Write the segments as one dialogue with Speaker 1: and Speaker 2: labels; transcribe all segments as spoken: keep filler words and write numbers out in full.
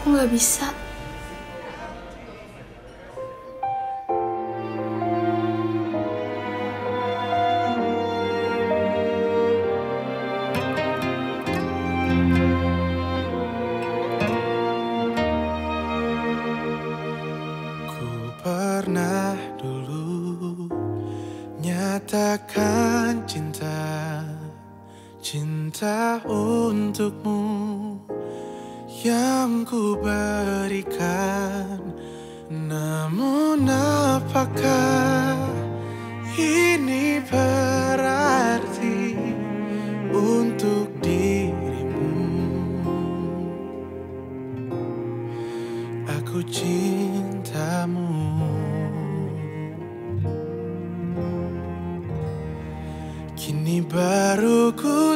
Speaker 1: aku nggak bisa.
Speaker 2: Ku pernah dulu nyatakan cinta, cinta untukmu yang ku berikan. Namun apakah ini berarti untuk dirimu? Aku cintamu. Kini baru ku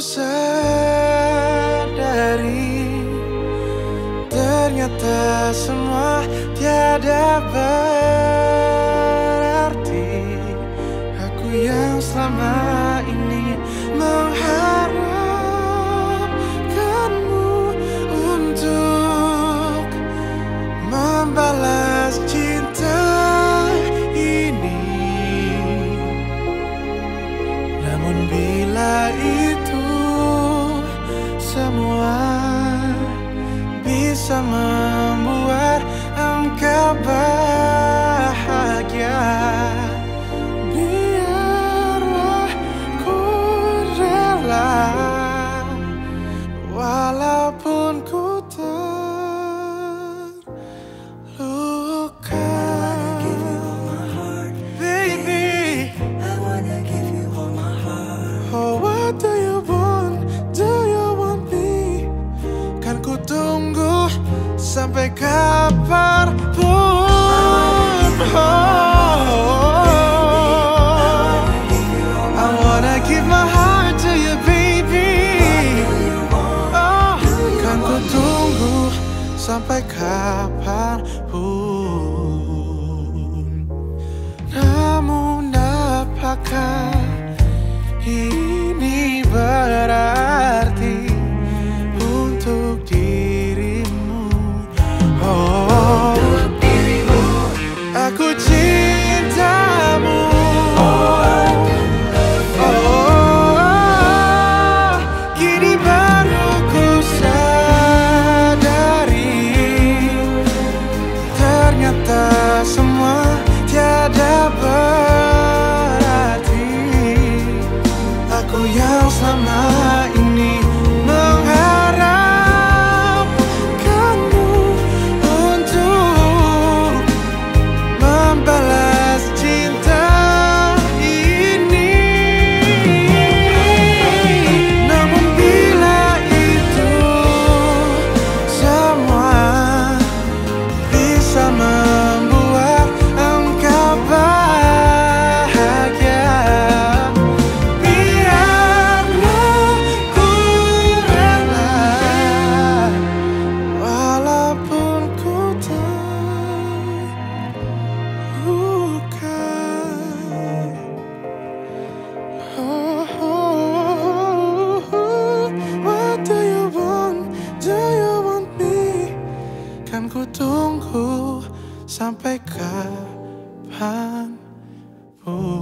Speaker 2: sadari, ternyata semua tiada berarti. Aku yang selama ini mengharapkanmu untuk membalas cinta ini. Namun bila itu semua bisa membuat engkau bahagia, biarlah ku rela, walaupun ku terluka. Baby, oh what do you want, do you want me? Kan ku tunggu sampai kapanpun. Oh, I wanna give my heart to you, baby. Oh, kan ku tunggu sampai kapanpun. Namun apakah ini berarti untuk dirimu? Oh, aku cintamu. Oh, kini baru ku sadari, ternyata semua tiada berarti. Aku yang selama ini mengharapkanmu untuk membalas cinta ini. Namun bila itu semua bisa membuat engkau bahagia, biarlah ku rela, walaupun ku terluka. Oh, oh, oh, what do you want, do you want me? Kan ku tunggu sampai kapanpun.